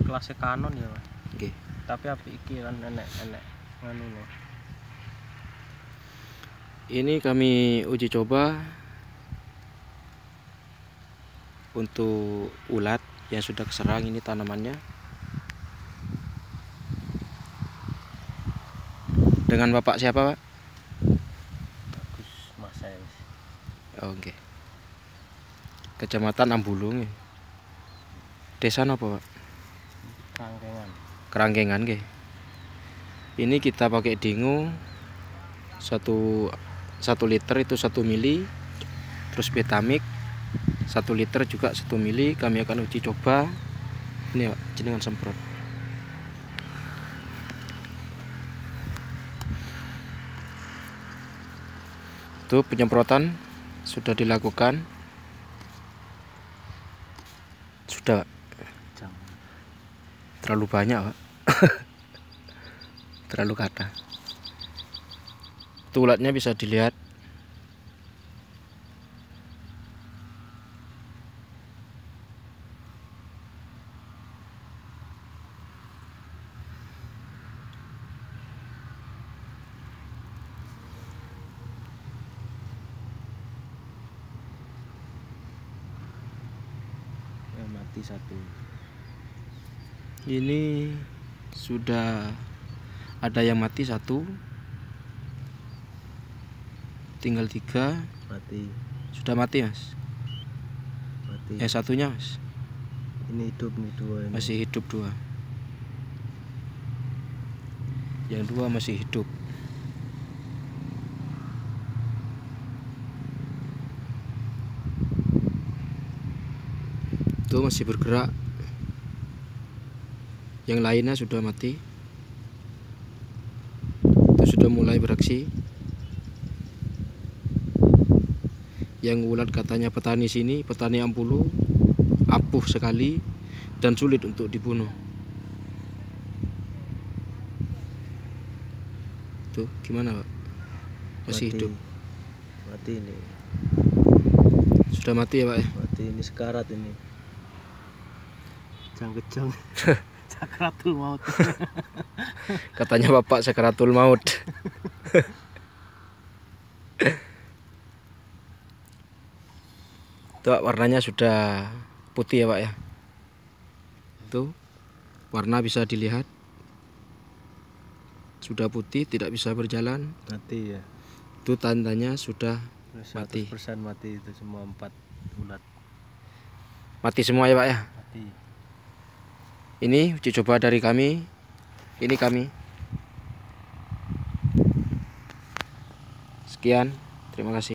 kelasnya Canon ya Mas. Nggih. Tapi api iki kan enek nganu lho. Ini kami uji coba untuk ulat yang sudah keserang ini tanamannya. Dengan Bapak siapa, Pak? Bagus Mas saya. Oke. Kecamatan Ambulung. Desa apa, Pak? Kerangkengan. Kerangkengan nggih. Ini kita pakai dingo 1 liter itu 1 mili. Terus Betamik 1 liter juga 1 mili. Kami akan uji coba. Ini Pak, jenengan semprot. Itu penyemprotan sudah dilakukan. Sudah terlalu banyak, Pak. Terlalu kata. Itu ulatnya bisa dilihat. Mati satu. Ini sudah ada yang mati 1, tinggal 3. Mati. Sudah mati, Mas. Mati. Yang satunya, Mas. Ini hidup nih 2 ini. Masih hidup 2. Yang 2 masih hidup. Itu masih bergerak. Yang lainnya sudah mati. Itu sudah mulai beraksi. Yang ulat katanya petani sini, petani Ampulu, ampuh sekali dan sulit untuk dibunuh. Tuh, gimana, Pak? Masih mati. hidup. Mati ini. Sudah mati ya, Pak ya? Mati ini sekarat ini. Kejang-kejang. Sakaratul maut. Katanya Bapak sakaratul maut. Tuh, warnanya sudah putih ya, Pak ya. Tuh, warna bisa dilihat. Sudah putih, tidak bisa berjalan. Mati ya. Itu tandanya sudah 100% mati itu semua 4 ulat. mati semua ya, Pak ya. Mati. Ini uji coba dari kami. Ini kami. Sekian, terima kasih.